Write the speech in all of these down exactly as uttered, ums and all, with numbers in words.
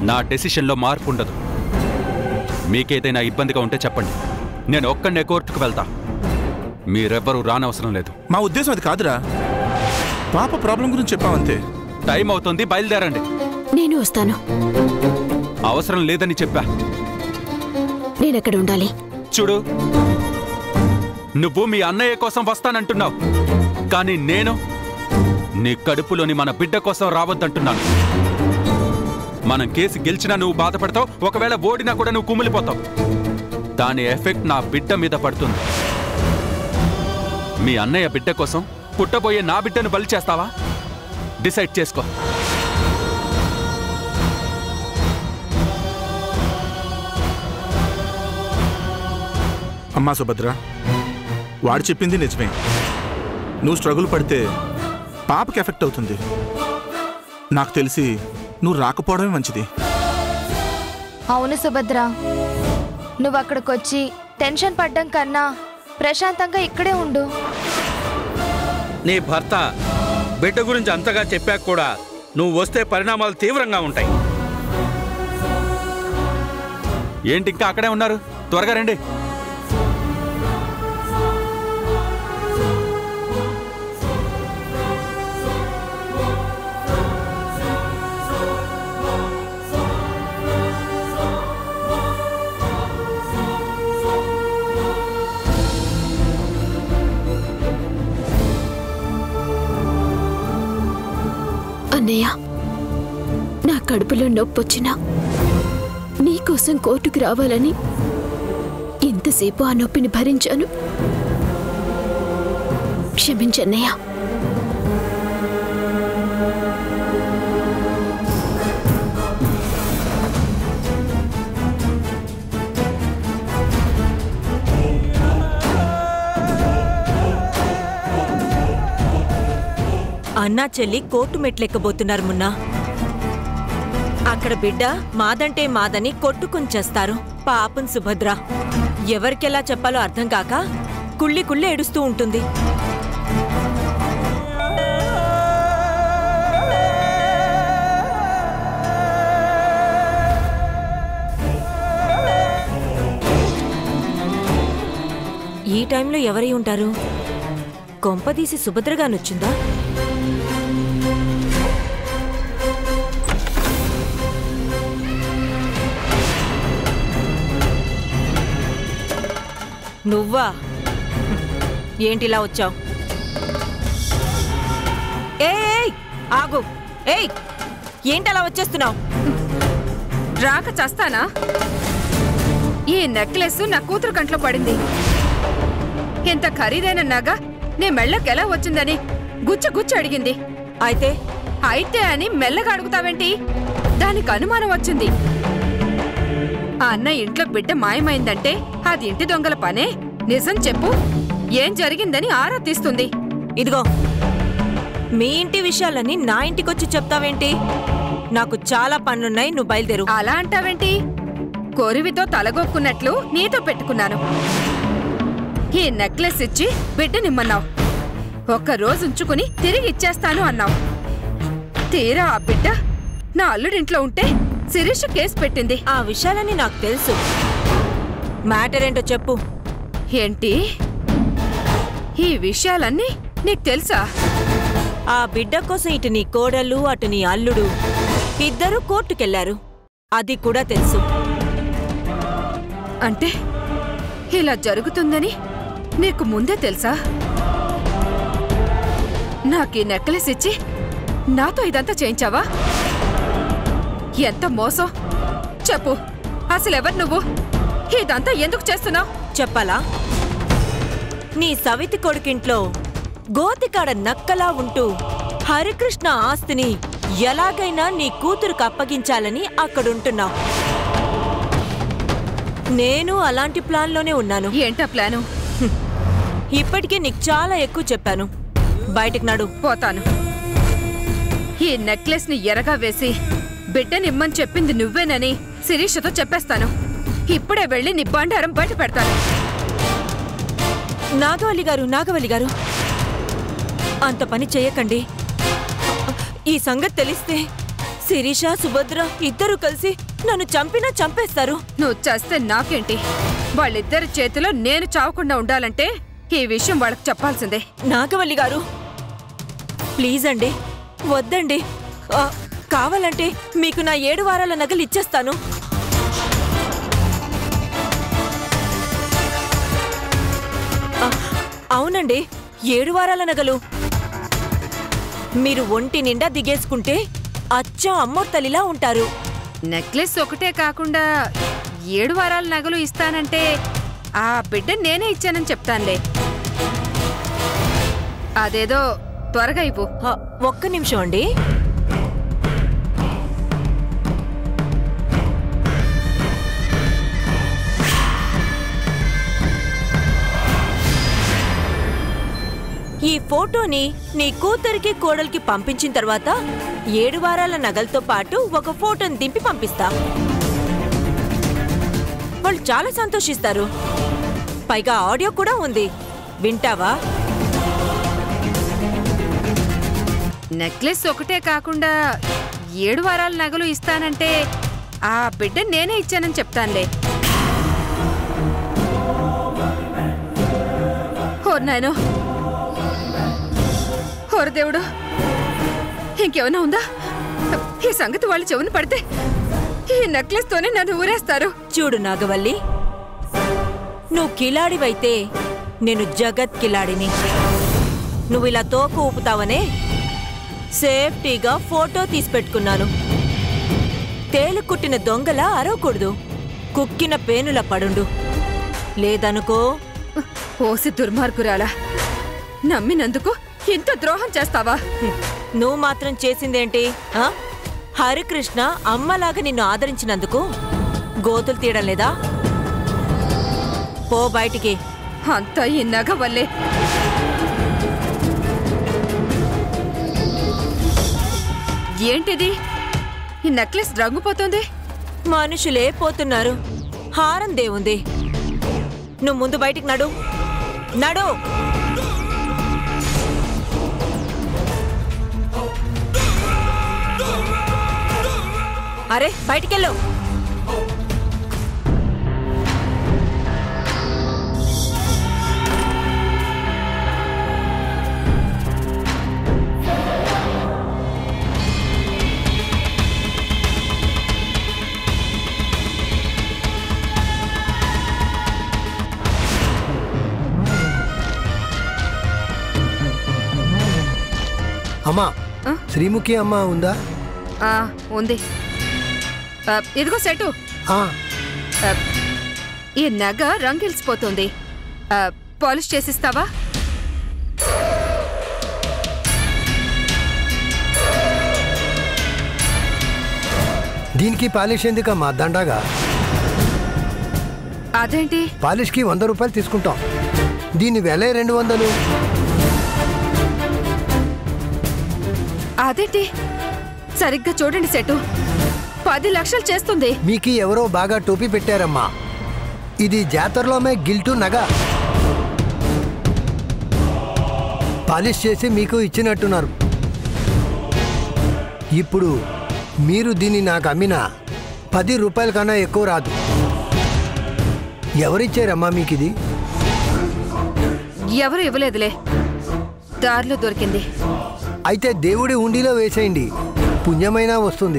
నా డెసిషన్లో మార్పు ఉండదు. మీకేదైనా ఇబ్బందిగా ఉంటే చెప్పండి, నేను ఒక్కడే కోర్టుకు వెళ్తా. మీరెవ్వరూ రానవసరం లేదు. మా ఉద్దేశం అది కాదురా, పాప ప్రాబ్లం గురించి చెప్పావంతే. టైం అవుతుంది, బయలుదేరండి. నేను వస్తాను. అవసరం లేదని చెప్పా. నేనెక్కడ ఉండాలి? చూడు, నువ్వు మీ అన్నయ్య కోసం వస్తానంటున్నావు, కానీ నేను నీ కడుపులోని మన బిడ్డ కోసం రావద్దంటున్నాను. మనం కేసు గెలిచినా నువ్వు బాధపడతావు, ఒకవేళ ఓడినా కూడా నువ్వు కుమిలిపోతావు. దాని ఎఫెక్ట్ నా బిడ్డ మీద పడుతుంది. మీ అన్నయ్య బిడ్డ కోసం పుట్టబోయే నా బిడ్డను బలి చేస్తావా? డిసైడ్ చేసుకో. అమ్మా సుభద్ర, వాడు చెప్పింది నిజమే. నువ్వు స్ట్రగుల్ పడితే పాపకి ఎఫెక్ట్ అవుతుంది. నాకు తెలిసి నువ్వు రాకపోవడమే మంచిది. అవును సుభద్ర, నువ్వు అక్కడికొచ్చి టెన్షన్ పడ్డం కన్నా ప్రశాంతంగా ఇక్కడే ఉండు. నీ భర్త బిడ్డ గురించి అంతగా చెప్పాక కూడా నువ్వు వస్తే పరిణామాలు తీవ్రంగా ఉంటాయి. ఏంటి ఇంకా అక్కడే ఉన్నారు? త్వరగా రండి. అన్నయ్య, నా కడుపులో నొప్పొచ్చినా నీకోసం కోర్టుకు రావాలని ఇంతసేపు ఆ నొప్పిని భరించాను. క్షమించన్నయ్య. అన్నా చెల్లి కోర్టు మెట్లెక్కబోతున్నారు మున్నా. అక్కడ బిడ్డ మాదంటే మాదని కొట్టుకుంచేస్తారు. పాపం సుభద్ర ఎవరికెలా చెప్పాలో అర్థం కాక కుళ్ళి కుళ్ళి ఏడుస్తూ ఉంటుంది. ఈ టైంలో ఎవరై ఉంటారు? కొంపదీసి సుభద్రగానొచ్చిందా? నువ్వా? ఏంటిలా వచ్చావు? ఏయ్ ఆగు! ఏయ్ ఏంటలా వచ్చేస్తున్నావు? రాక చస్తానా? ఈ నెక్లెస్ నా కూతురు కంట్లో పడింది. ఎంత ఖరీదైన నగ నీ మెళ్ళకి ఎలా వచ్చిందని గుచ్చ గుచ్చ అడిగింది. అయితే అయితే అని మెల్లగా అడుగుతావేంటి? దానికి అనుమానం వచ్చింది. ఆ అన్న ఇంట్లో బిడ్డ మాయమైందంటే అది ఇంటి దొంగల పనే. నిజం చెప్పు, ఏం జరిగిందని ఆరా తీస్తుంది. ఇదిగో, మీ ఇంటి విషయాలన్నీ నా ఇంటికొచ్చి చెప్తావేంటి? నాకు చాలా పనులున్నాయి, నువ్వు బయలుదేరు. అలా అంటావేంటి? కొరివితో తలగొక్కున్నట్లు నీతో పెట్టుకున్నాను. ఈ నెక్లెస్ ఇచ్చి బిడ్డ నిమ్మన్నావు. ఒక్క రోజు ఉంచుకుని తిరిగి ఇచ్చేస్తాను అన్నావు. తీరా ఆ బిడ్డ నా అల్లుడింట్లో ఉంటే శిరీష కేసు పెట్టింది. ఆ విషయాలన్నీ నాకు తెలుసు. మ్యాటర్ ఏంటో చెప్పు. ఏంటి ఈ విషయాలన్నీ నీకు తెలుసా? ఆ బిడ్డ కోసం ఇటు నీ కోడలు అటు నీ అల్లుడు ఇద్దరూ కోర్టుకెళ్లారు, అది కూడా తెలుసు. అంటే ఇలా జరుగుతుందని నీకు ముందే తెలుసా? నాకీ నెక్లెస్ ఇచ్చి నాతో ఇదంతా చేయించావా? ఎంత మోసం! చెప్పు, అసలెవరు నువ్వు? ఇదంతా ఎందుకు చేస్తున్నావు? చెప్పాలా? నీ సవితి కొడుకింట్లో గోతికాడ నక్కలా ఉంటూ హరికృష్ణ ఆస్తిని ఎలాగైనా నీ కూతురుకు అప్పగించాలని అక్కడుంటున్నావు. నేను అలాంటి ప్లాన్లోనే ఉన్నాను. ఏంటా ప్లాను? ఇప్పటికే నీకు చాలా ఎక్కువ చెప్పాను. బయటికి నడు. పోతాను. ఈ నెక్లెస్ ని ఎరగా వేసి బిడ్డనిమ్మని చెప్పింది నువ్వేనని శిరీషతో చెప్పేస్తాను. ఇప్పుడే వెళ్ళి నీ బండారం బయట పెడతాను. నాగవల్లి గారు, నాగవల్లి గారు, అంత పని చేయకండి. ఈ సంగతి తెలిస్తే శిరీష సుభద్ర ఇద్దరు కలిసి నన్ను చంపినా చంపేస్తారు. నువ్వు చస్తే నాకేంటి? వాళ్ళిద్దరి చేతిలో నేను చావకుండా ఉండాలంటే ఈ విషయం వాళ్ళకి చెప్పాల్సిందే. నాగవల్లి గారు ప్లీజ్ అండి, వద్దండి. ఆ, కావాలంటే మీకు నా ఏడు వారాల నగలు ఇచ్చేస్తాను. ఆ, అవునండి, ఏడు వారాల నగలు మీరు ఒంటి నిండా దిగేసుకుంటే అచ్చం అమ్మోర్తలిలా ఉంటారు. నెక్లెస్ ఒకటే కాకుండా ఏడు వారాల నగలు ఇస్తానంటే ఆ బిడ్డ నేనే ఇచ్చానని చెప్తానులే. అదేదో త్వరగా ఇవ్వు. ఆ, ఒక్క నిమిషం అండి. ఈ ఫోటోని నీ కూతురికి కోడలికి పంపించిన తర్వాత ఏడు వారాల నగలతో పాటు ఒక ఫోటోని దింపి పంపిస్తా. వాళ్ళు చాలా సంతోషిస్తారు. పైగా ఆడియో కూడా ఉంది, వింటావా? నెక్లెస్ ఒకటే కాకుండా ఏడు వారాల నగలు ఇస్తానంటే ఆ బిడ్డ నేనే ఇచ్చానని చెప్తానులే. ఓ నాయనో, ఓరు దేవుడు, ఇంకేమైనా ఉందా? ఈ సంగతి వాళ్ళు చెవుని పడితే ఈ నెక్లెస్ తోనే నన్ను ఊరేస్తారు. చూడు నాగవల్లి, నువ్వు కిలాడివైతే నేను జగత్ కిలాడిని. నువ్వు ఇలా తోక ఊపుతావనే సేఫ్టీగా ఫోటో తీసి పెట్టుకున్నాను. తేలు కుట్టిన దొంగలా అరవకూడదు, కుక్కిన పేనుల పడుండు. లేదనుకో ఓసి దుర్మార్గురాలా, నమ్మినందుకు ఇంత ద్రోహం చేస్తావా? నువ్వు మాత్రం చేసిందేంటి? ఆ? హరికృష్ణ అమ్మలాగా నిన్ను ఆదరించినందుకు గోతులు తీయడం లేదా? పో బయటికి. అంతా ఈ నగ వల్లే. ఏంటిది? ఈ నెక్లెస్ రంగుపోతుంది. మనుషులే పోతున్నారు, హారం దేవుంది. నువ్వు ముందు బయటికి నడు, నడు. అరే బయటికెళ్ళు. అమ్మా, శ్రీముఖి అమ్మ ఉందా? ఆ ఉంది. ఆ, ఇదిగో సెటు. ఆ, ఆ, ఈ నగ రంగిల్సిపోతుంది. ఆ, పాలిష్ చేసిస్తావా? దీనికి పాలిష్ ఎందుకమ్మా? దండగా. అదేంటి? పాలిష్కి వంద రూపాయలు తీసుకుంటాం, దీని వెలే రెండు వందలు. అదేంటి? సరిగ్గా చూడండి సెటు, పది లక్షలు చేస్తుంది. మీకు ఎవరో బాగా టోపీ పెట్టారమ్మా. ఇది జాతరలోమే గిల్టు నగ. పాలిష్ చేసి మీకు ఇచ్చినట్టున్నారు. ఇప్పుడు మీరు దీన్ని నాకు అమ్మినా పది రూపాయల కన్నా ఎక్కువ రాదు. ఎవరిచ్చారమ్మా మీకు ఇది? ఎవరు ఇవ్వలేదులే, దారిలో దొరికింది. అయితే దేవుడి ఉండిలో వేసేయండి, పుణ్యమైనా వస్తుంది.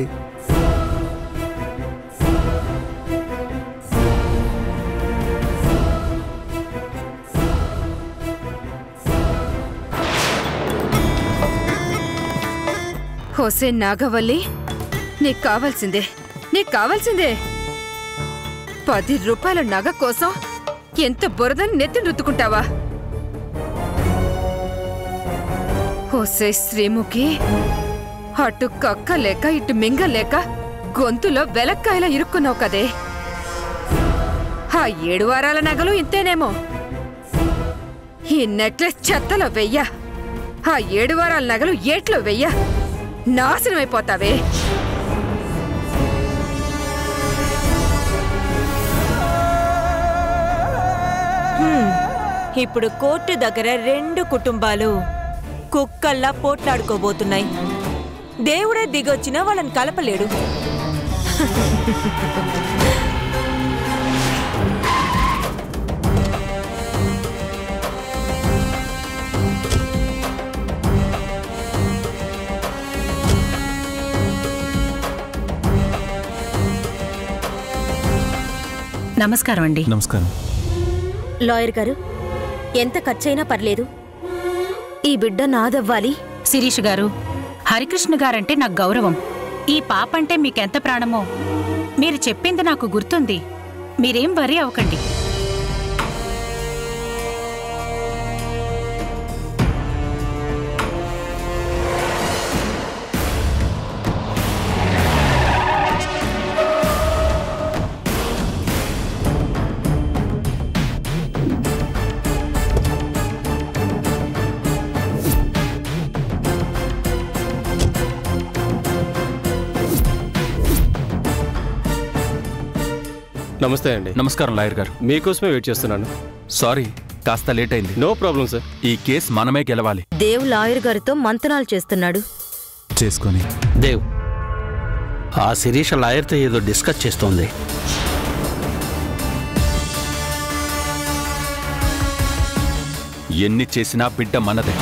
హోసే నాగవల్లి, నీకు కావాల్సిందే, నీకు కావాల్సిందే. పది రూపాయల నగ కోసం ఎంత బురదని నెత్తి రుద్దుకుంటావా? హోసే శ్రీముఖి, అటు కక్క లేక ఇటు మింగ లేక గొంతులో వెలక్కాయలా ఇరుక్కున్నావు కదే. ఆ ఏడు వారాల నగలు ఇంతేనేమో. ఈ నెక్లెస్ చెత్తలో వెయ్య, ఆ ఏడు వారాల నగలు ఏట్లో వెయ్య, నాశనమైపోతావే. ఇప్పుడు కోర్టు దగ్గర రెండు కుటుంబాలు కుక్కల్లా పోట్లాడుకోబోతున్నాయి. దేవుడే దిగొచ్చినా వాళ్ళని కలపలేడు. నమస్కారం అండి. నమస్కారం. లాయర్ గారు, ఎంత ఖర్చైనా పర్లేదు, ఈ బిడ్డ నాదవ్వాలి. శిరీష్ గారు, హరికృష్ణ గారంటే నాకు గౌరవం. ఈ పాపంటే మీకెంత ప్రాణమో మీరు చెప్పింది నాకు గుర్తుంది. మీరేం వరీ అవ్వకండి. నమస్తే అండి. నమస్కారం లాయర్ గారు. మీకోసమే వెయిట్ చేస్తున్నాను. సారీ, కాస్త లేట్ అయింది. No problem sir. ఈ కేసు మనమే గెలవాలి. దేవ్ లాయర్ గారితో మంతనాలు చేస్తున్నాడు. చేసుకొని దేవ్, ఆ శిరీష లాయర్తో ఏదో డిస్కస్ చేస్తోంది. ఎన్ని చేసినా బిడ్డ మనదే.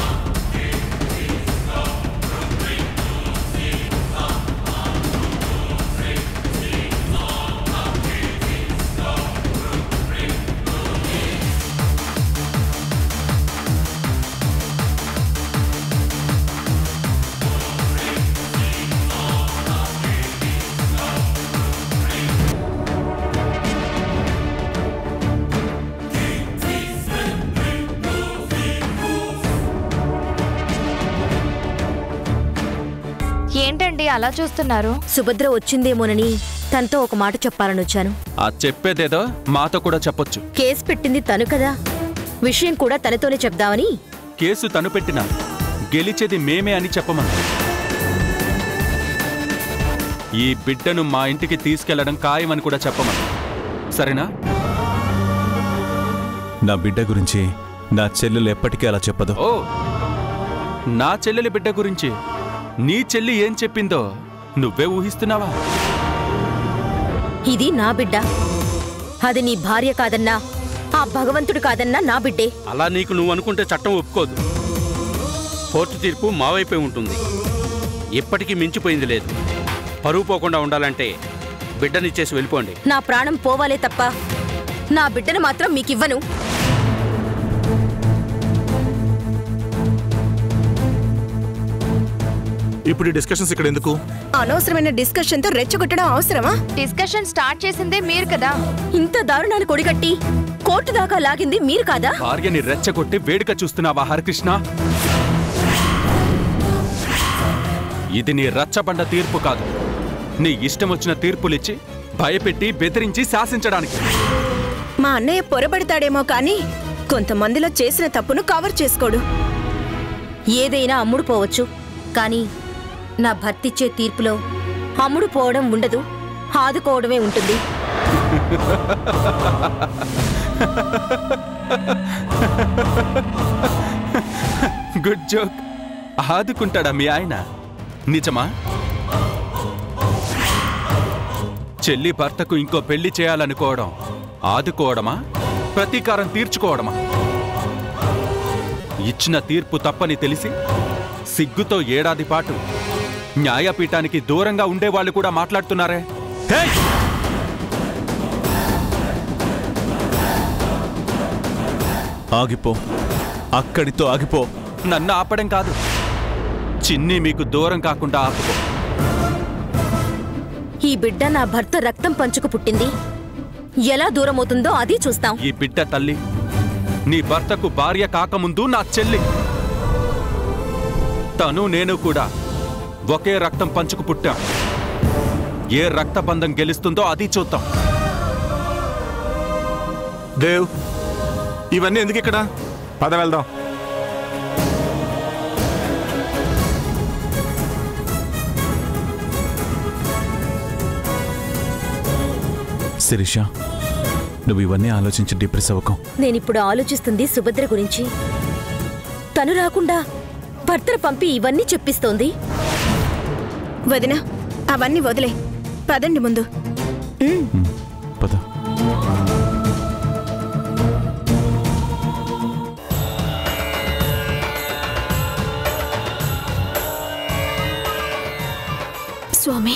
ఏంటండి అలా చూస్తున్నారు? సుభద్ర వచ్చిందేమోనని తనతో ఒక మాట చెప్పాలని వచ్చాను. ఆ చెప్పేదేదో మాతో కూడా చెప్పొచ్చు. కేసు పెట్టింది తను కదా, విషయం కూడా తనతోనే చెప్దామని. కేసు తను పెట్టినా గెలిచేది మేమే అని చెప్పమన్నా. ఈ బిడ్డను మా ఇంటికి తీసుకెళ్లడం ఖాయమని కూడా చెప్పమన్నా. సరేనా? నా బిడ్డ గురించి నా చెల్లెలు ఎప్పటికీ అలా చెప్పదు. ఓ, నా చెల్లెలి బిడ్డ గురించి నీ చెల్లి ఏం చెప్పిందో నువ్వే ఊహిస్తున్నావా? ఇది నా బిడ్డ, అది నీ భార్య కాదన్నా, ఆ భగవంతుడు కాదన్నా నా బిడ్డే. అలా నీకు నువ్వు అనుకుంటే చట్టం ఒప్పుకోదు. కోర్టు తీర్పు మా వైపే ఉంటుంది. ఎప్పటికీ మించిపోయింది లేదు. పరువు పోకుండా ఉండాలంటే బిడ్డనిచ్చేసి వెళ్ళిపోండి. నా ప్రాణం పోవాలే తప్ప నా బిడ్డను మాత్రం మీకివ్వను. ఇప్పుడు ఈ డిస్కషన్స్ ఇక్కడ ఎందుకు? అనవసరమైన డిస్కషన్ తో రెచ్చగొట్టడం అవసరమా? డిస్కషన్ స్టార్ట్ చేసిందే మీరు కదా. ఇంత దారుణాన్ని కొడిగట్టి కోర్టు దాకా లాగింది మీరు కాదా? భార్యని రెచ్చగొట్టి వేడుక చూస్తున్నావా హరికృష్ణ? ఇది నీ రచ్చబండ తీర్పు కాదు. నీ ఇష్టం వచ్చిన తీర్పులిచ్చి భయపెట్టి బెదిరించి శాసించడానికి. మా అన్నయ్య పొరబడతాడేమో కానీ కొంతమందిలో చేసిన తప్పును కవర్ చేసుకోడు. ఏదైనా అమ్ముడు పోవచ్చు, కానీ నా భర్తిచ్చే తీర్పులో అమ్ముడు పోవడం ఉండదు, ఆదుకోవడమే ఉంటుంది. Good joke. ఆదుకుంటాడా మీ ఆయన? నిజమా? చెల్లి భర్తకు ఇంకో పెళ్లి చేయాలనుకోవడం ఆదుకోవడమా, ప్రతీకారం తీర్చుకోవడమా? ఇచ్చిన తీర్పు తప్పని తెలిసి సిగ్గుతో ఏడాది పాటు న్యాయపీఠానికి దూరంగా ఉండేవాళ్ళు కూడా మాట్లాడుతున్నారే. ఆగిపో, అక్కడితో ఆగిపో. నన్ను ఆపడం కాదు, చిన్ని మీకు దూరం కాకుండా ఆపుకో. ఈ బిడ్డ నా భర్త రక్తం పంచుకు పుట్టింది, ఎలా దూరమవుతుందో అది చూస్తాం. ఈ బిడ్డ తల్లి నీ భర్తకు భార్య కాకముందు నా చెల్లి. తను నేను కూడా ఒకే రక్తం పంచుకు పుట్టాం. ఏ రక్తబంధం గెలుస్తుందో అది చూద్దాం. దేవ్, ఇవన్నీ ఎందుకు ఇక్కడ? పద వెళ్దాం. శిరీష, నువ్వు ఇవన్నీ ఆలోచించి డిప్రెస్ అవ్వకు. నేనిప్పుడు ఆలోచిస్తుంది సుభద్ర గురించి. తను రాకుండా భర్తను పంపి ఇవన్నీ చెప్పిస్తోంది. వదినా అవన్నీ వదిలే, పదండి ముందు. పద. స్వామి,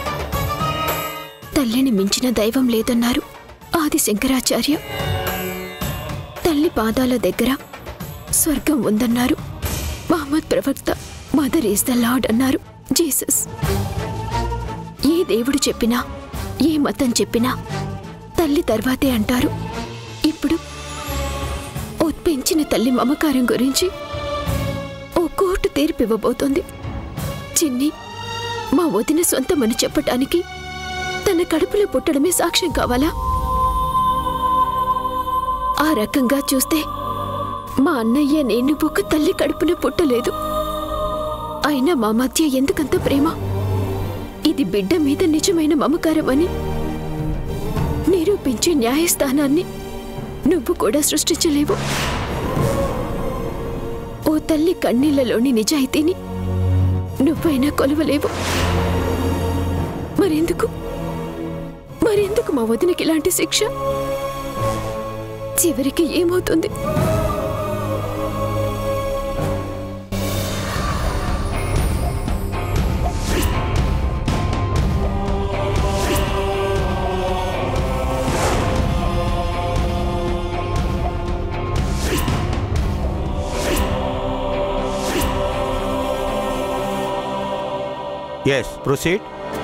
తల్లిని మించిన దైవం లేదన్నారు ఆది శంకరాచార్య. తల్లి పాదాల దగ్గర స్వర్గం ఉందన్నారు మహమ్మద్ ప్రవక్త. మదర్ ఈస్ ద లార్డ్ అన్నారు జీసస్. ఏ దేవుడు చెప్పినా, ఏ మతం చెప్పినా తల్లి తర్వాతే అంటారు. ఇప్పుడు ఓ పెంచిన తల్లి మమకారం గురించి ఓ కోర్టు తీర్పివ్వబోతోంది. చిన్ని మా వదిన సొంతమని చెప్పటానికి తన కడుపులో పుట్టడమే సాక్ష్యం కావాలా? ఆ రకంగా చూస్తే మా అన్నయ్య నేను ఒక తల్లి కడుపున పుట్టలేదు. అయినా మా మధ్య ఎందుకంత ప్రేమ? ఇది బిడ్డ మీద నిజమైన మమకారం అని నిరూపించే న్యాయస్థానాన్ని నువ్వు కూడా సృష్టించలేవు. ఓ తల్లి కన్నీళ్లలోని నిజాయితీని నువ్వైనా కొలవలేవు. మరెందుకు మరెందుకు మా వదినకి ఇలాంటి శిక్ష? చివరికి ఏమవుతుంది? Yes, proceed.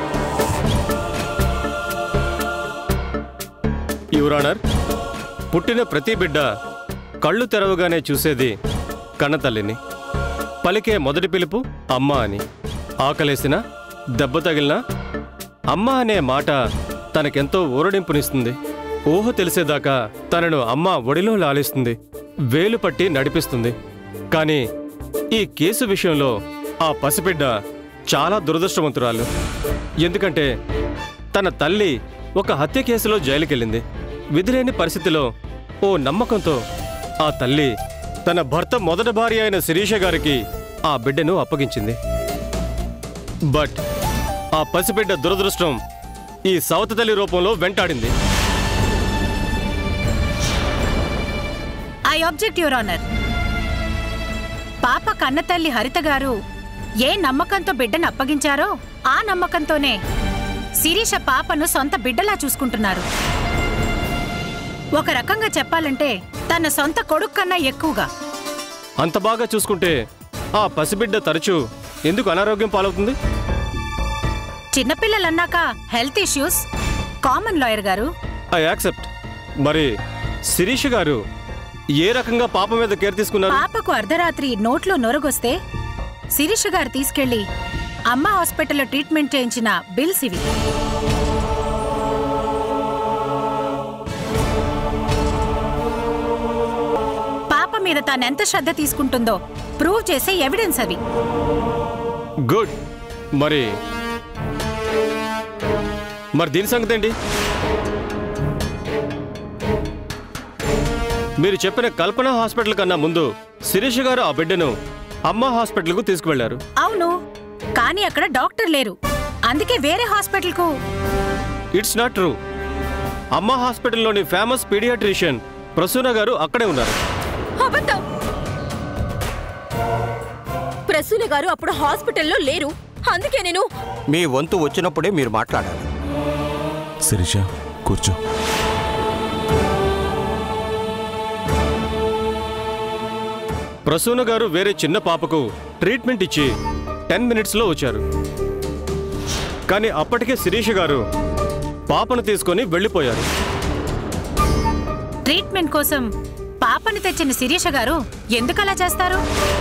యువర్ ఆనర్, పుట్టిన ప్రతి బిడ్డ కళ్ళు తెరవగానే చూసేది కన్నతల్లిని. పలికే మొదటి పిలుపు అమ్మ అని. ఆకలేసినా, దెబ్బ తగిలినా అమ్మ అనే మాట తనకెంతో ఊరడింపునిస్తుంది. ఊహ తెలిసేదాకా తనను అమ్మ ఒడిలో లాలిస్తుంది, వేలు పట్టి నడిపిస్తుంది. కానీ ఈ కేసు విషయంలో ఆ పసిబిడ్డ చాలా దురదృష్టవంతురాలు. ఎందుకంటే తన తల్లి ఒక హత్య కేసులో జైలుకెళ్ళింది. విధిలేని పరిస్థితిలో ఓ నమ్మకంతో ఆ తల్లి తన భర్త మొదటి భార్య అయిన శిరీష గారికి ఆ బిడ్డను అప్పగించింది. బట్ ఆ పసిబిడ్డ దురదృష్టం ఈ సవతి తల్లి రూపంలో వెంటాడింది. I object your honour. పాప కన్నతల్లి హరిత గారు ఏ నమ్మకంతో బిడ్డను అప్పగించారో ఆ నమ్మకంతోనే శిరీష పాపను సొంత బిడ్డలా చూసుకుంటున్నారు. ఒక రకంగా చెప్పాలంటే తన సొంత కొడుకు కన్నా ఎక్కువగా. అంత బాగా చూసుకుంటే ఆ పసిబిడ్డ తరచూ ఎందుకు అనారోగ్యం పాలవుతుంది? చిన్నపిల్లలన్నాక హెల్త్ ఇష్యూస్ కామన్ లాయర్ గారు. I accept. మరి శిరీష గారు ఏ రకంగా పాప మీద కేర్ తీసుకున్నారు? పాపకు అర్ధరాత్రి నోట్లో నొరగొస్తే శిరీష గారు తీసుకెళ్లి అమ్మ హాస్పిటల్లో ట్రీట్మెంట్ చేయించిన బిల్స్ ఇవి. పాప మీద తానెంత శ్రద్ధ తీసుకుంటుందో ప్రూవ్ చేసే ఎవిడెన్స్ అవి. గుడ్. మరి మరి దీని సంగతి ఏంటి? మీరు చెప్పిన కల్పన హాస్పిటల్ కన్నా ముందు శిరీష గారు ఆ బిడ్డను అమ్మ హాస్పిటల్కు తీసుకువెళ్లారు. అవును, కానీ అక్కడ డాక్టర్ లేరు, అందుకే వేరే హాస్పిటల్కు. It's not true. అమ్మ హాస్పిటల్లోని ఫేమస్ పీడియాట్రిషియన్ ప్రసూన గారు అక్కడే ఉన్నారు. అబద్ధం. ప్రసూన గారు అప్పుడు హాస్పిటల్లో లేరు, అందుకే నేను. మీ వంతు వచ్చినప్పుడే మీరు మాట్లాడాలి. శిరీష, కూర్చో. ప్రసూన గారు వేరే చిన్న పాపకు ట్రీట్మెంట్ ఇచ్చి టెన్ మినిట్స్లో వచ్చారు. కానీ అప్పటికే శిరీష గారు పాపను తీసుకొని వెళ్ళిపోయారు. ట్రీట్మెంట్ కోసం పాపని తెచ్చిన శిరీష గారు ఎందుకలా చేస్తారు?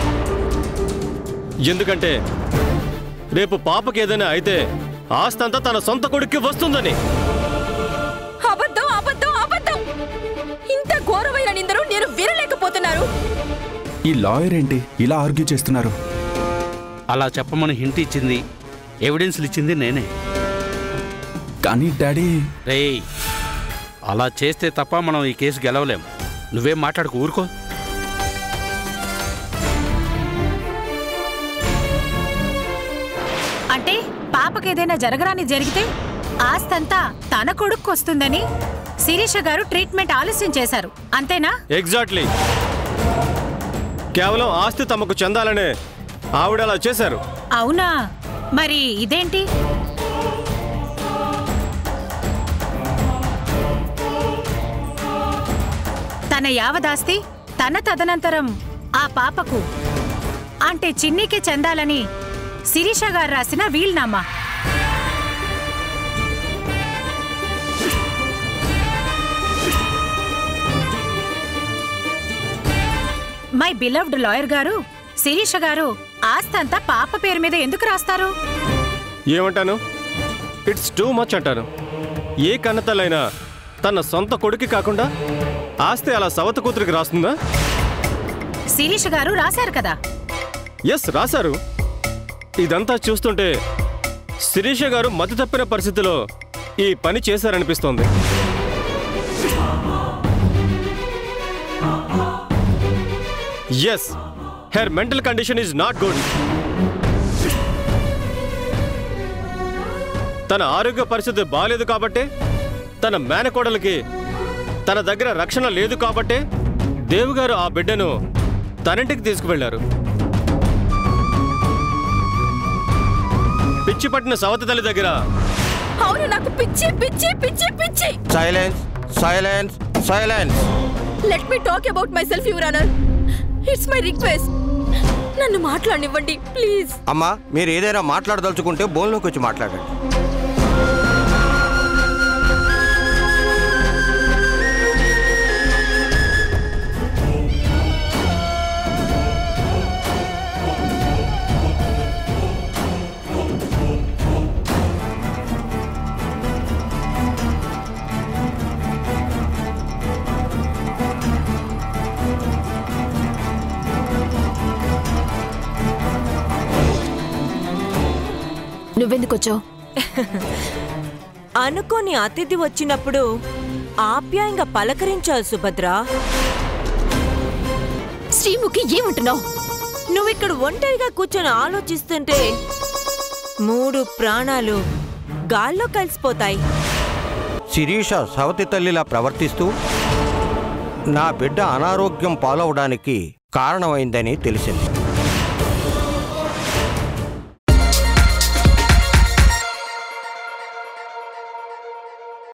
ఎందుకంటే రేపు పాపకి ఏదైనా అయితే ఆస్తంతా తన సొంత కొడుక్కి వస్తుందని. అబద్ధం, అబద్ధం, అబద్ధం. ఇంత ఘోరమైన నిందను నేను వినలేకపోతున్నారు. ఈ లాయర్ ఏంటి ఇలా ఆర్గ్యూ చేస్తున్నారు? అలా చెప్పమని హింట్ ఇచ్చింది, ఎవిడెన్స్లు ఇచ్చింది నేనే. కానీ డాడీ, రేయ్, అలా చేస్తే తప్ప మనం ఈ కేసు గెలవలేం. నువ్వేం మాట్లాడుకు, ఊరుకో. అంటే పాపకేదైనా జరగరాని జరిగితే ఆస్తంతా తన కొడుకు వస్తుందని శిరీష గారు ట్రీట్మెంట్ ఆలస్యం చేశారు, అంతేనా? ఎగ్జాక్ట్లీ. కేవలం ఆస్తి తమకు చెందాలనే ఆవిడ అలా చేశారు. అవునా? మరి ఇదేంటి? తన యావదాస్తి తన తదనంతరం ఆ పాపకు అంటే చిన్నికి చెందాలని శిరీష గారు రాసిన వీల్నామా. మై బిలవ్డ్ లాయర్ గారు, శిరీష గారు ఆస్తంతా పాప పేరు మీద ఎందుకు రాస్తారు? ఏమంటాను? ఇట్స్ టూ మచ్ అంటాను. ఏ కన్నతల్లైనా తన సొంత కొడుకు కాకుండా ఆస్తి అలా సవత కూతురికి రాస్తుందా? శిరీష గారు రాశారు కదా. ఎస్, రాశారు. ఇదంతా చూస్తుంటే శిరీష గారు మతి తప్పిన పరిస్థితిలో ఈ పని చేశారనిపిస్తోంది. Yes, her mental condition is not good. తన ఆరోగ్య పరిస్థితి బాలేదు కాబట్టే, తన మేనకోడలికి తన దగ్గర రక్షణ లేదు కాబట్టే దేవుగారు ఆ బిడ్డను తనింటికి తీసుకువెళ్లారు. పిచ్చి పట్టిన సవతి తల్లి దగ్గర. అవును, నాకు పిచ్చి పిచ్చి పిచ్చి పిచ్చి. Silence, silence, silence. Let me talk about myself, your honour. It's my request, నన్ను మాట్లాడనివ్వండి ప్లీజ్. అమ్మా, మీరు ఏదైనా మాట్లాడదలుచుకుంటే బోన్లోకి వచ్చి మాట్లాడండి. నువ్వెందుకొచ్చావు? అనుకోని అతిథి వచ్చినప్పుడు ఆప్యాయంగా పలకరించావు సుభద్ర. శ్రీముఖి, ఏమంటున్నావు? నువ్విక్కడ ఒంటరిగా కూర్చొని ఆలోచిస్తుంటే మూడు ప్రాణాలు గాల్లో కలిసిపోతాయి. శిరీష సవతి తల్లిలా ప్రవర్తిస్తూ నా బిడ్డ అనారోగ్యం పాలవడానికి కారణమైందని తెలిసింది.